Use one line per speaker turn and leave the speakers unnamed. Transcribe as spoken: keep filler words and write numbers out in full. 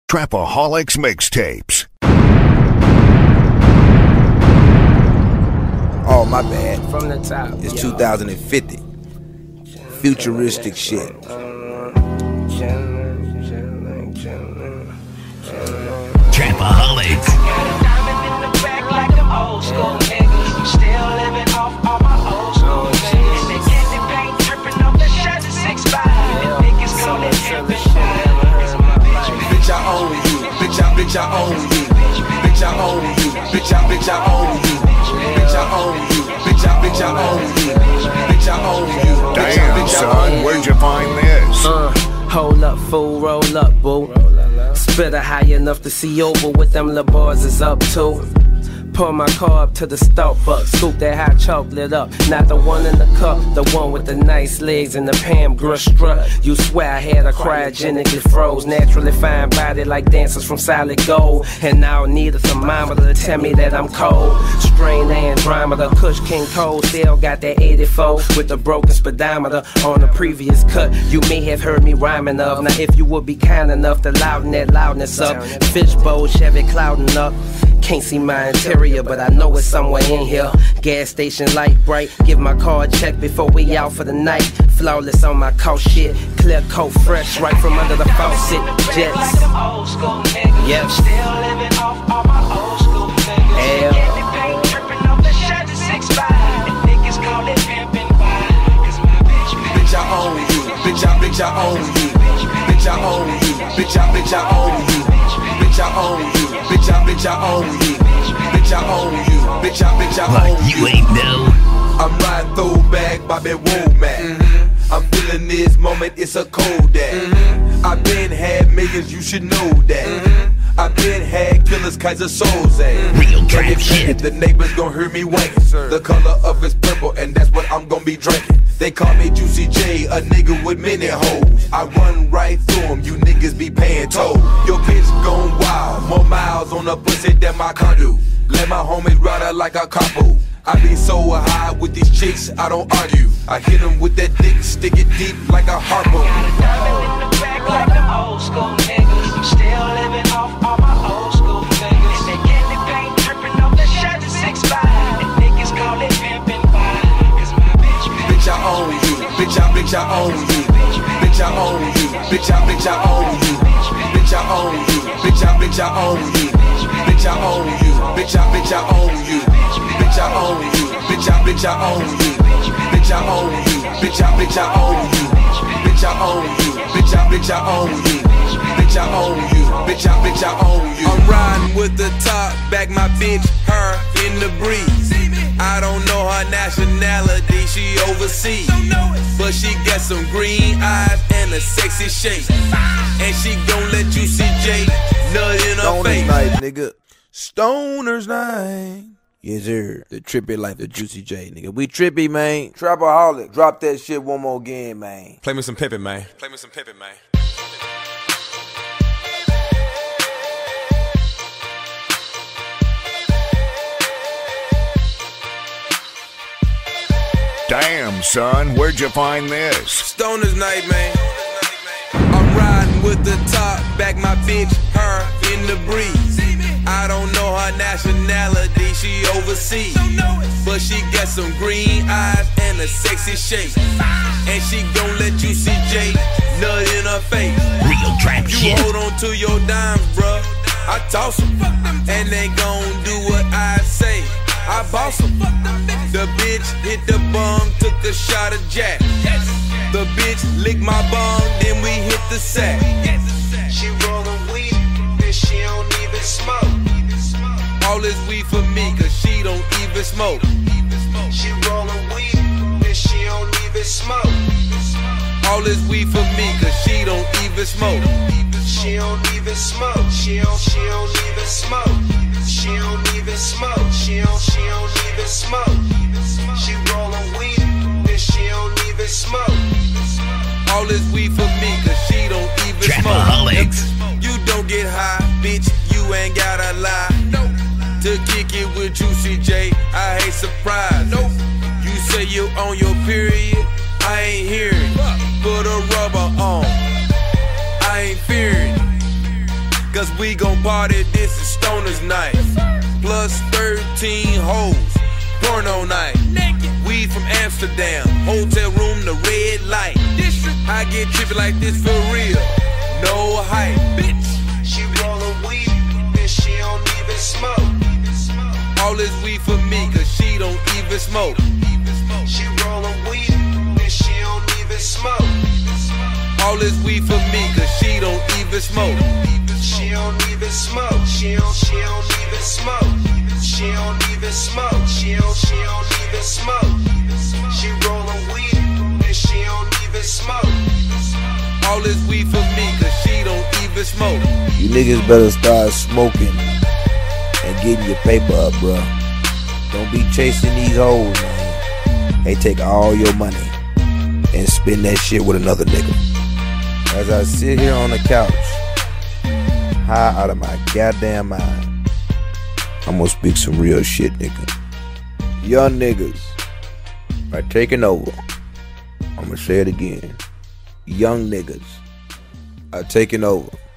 Trapaholics Mixtapes.
Oh, my bad.
From the top.
It's
yo.
two thousand fifty. Futuristic shit.
Trapaholics.
Bitch, I own you. Bitch, I, bitch, I own you. Bitch, I own you. Bitch, I, bitch, I own you. Bitch, I own you. Bitch, I, bitch, I own you. Bitch, I own you.
Damn, son, where'd you find this?
Uh, hold up, fool, roll up, boo. Spitter high enough to see over what them little boys is up to. Pour my car up to the Starbucks, scoop that hot chocolate up. Not the one in the cup, the one with the nice legs and the Pam Grush strut. You swear I had a cryogenically froze, naturally fine body like dancers from solid gold. And now I need a thermometer to tell me that I'm cold. Strain Andromeda, Kush King Cole, still got that eighty-four with the broken speedometer on the previous cut. You may have heard me rhyming of. Now if you would be kind enough to louden that loudness up. Fishbowl, Chevy clouding up. Can't see my interior, but I know it's somewhere in here. Gas station light bright, give my car a check before we out for the night. Flawless on my coat shit, clear coat fresh right from under the faucet. Jets, yep. Hell.
Bitch, I own you. Bitch, I, bitch, I own you. Bitch, I own you. Bitch, I, bitch, I own you. Bitch, I own you. Bitch, I, bitch, I own you. Bitch, I own you. Bitch, I, bitch, I own you.
You ain't know.
I'm riding throwback, Bobby Womack. Mm-hmm. I'm feeling this moment, it's a cold day. Mm-hmm. I've been had millions, you should know that. Mm-hmm. I've been had killers, Kaiser Souls at.
Real trap shit.
The neighbors gon' hear me wanking. The color of it's purple, and that's what I'm gon' be drinking. They call me Juicy J, a nigga with many hoes. I run right through them, you niggas be paying toll. Your bitch gon' wild, more miles on the pussy than my car do. Let my homies ride her like a couple. I be so high with these chicks, I don't argue. I hit them with that dick, stick it deep like a harpoon.
Like them old school niggas, I'm still living off all my old school niggas. They candy paint dripping off the shirt to six five. And niggas call it pimpin' fine. Cause my bitch,
bitch, I own you. Bitch, I, bitch, I own you. Bitch, I own you. Bitch, I, bitch, I own you. Bitch, I own you. Bitch, I, bitch, I own you. Bitch, I own you. Bitch, I, bitch, I own you. Bitch, I own you. Bitch, I, bitch, I own you. Bitch, I own you. Bitch, I, bitch, I own you. Bitch, I own you. Bitch, I, bitch, I own you. Bitch, I own you. Bitch, I, bitch, I own you. I'm riding with the top back, my bitch, her in the breeze. I don't know her nationality, she overseas. But she got some green eyes and a sexy shape. And she gon' let you see J nut in her
Stoner's
face.
night, nigga. Stoner's night. Yes, sir. The trippy life, the Juicy J, nigga. We trippy, man. Trapaholic. Drop that shit one more again, man.
Play me some pimpin', man. Play me some pimpin', man.
Damn, son, where'd you find this?
Stoner's night, man. I'm riding with the top back, my bitch, her in the breeze. I don't know her nationality, she overseas. But she got some green eyes and a sexy shape. And she gon' let you see J nut in her face.
Real trap
You
shit.
hold on to your dimes, bruh. I toss them, and they gon' do what I say. I boss them. The bitch hit the bong, took a shot of Jack. The bitch licked my bong, then we hit the sack.
she rollin' weed, and she don't even smoke.
All this weed for me, cause she don't even smoke.
She rollin' weed, and she don't even smoke.
All this weed for me, cause she don't even smoke.
She don't even smoke. She don't, she don't even smoke. She don't even smoke. She don't, she don't even smoke. She rollin' weed, and she don't even smoke.
All this weed for me, cause she don't even
Trapaholics.
smoke. You don't get high, bitch, you ain't gotta lie. To kick it with Juicy J, I hate surprise. Nope. You say you on your period, I ain't hearing. Put a rubber on, I ain't fearing. Cause we gon' party, this is Stoner's night. Plus thirteen hoes, porno night. We from Amsterdam, hotel room, the red light. I get trippy like this for real, no hype, bitch.
She rollin' weed, and she don't even smoke.
All this weed for me, cause she don't even smoke.
She rollin' weed, and she don't even smoke.
All this weed for me, cause she don't even smoke.
She don't even smoke. She don't, she don't even smoke. She don't even smoke. She don't, she don't even smoke. She rollin' weed, and she don't even smoke.
All this weed for me, cause she don't even smoke.
You niggas better start smoking and getting your paper up, bruh. Don't be chasing these hoes, man. They take all your money and spend that shit with another nigga. As I sit here on the couch, high out of my goddamn mind, I'm gonna speak some real shit, nigga. Young niggas are taking over. I'm gonna say it again. Young niggas are taking over.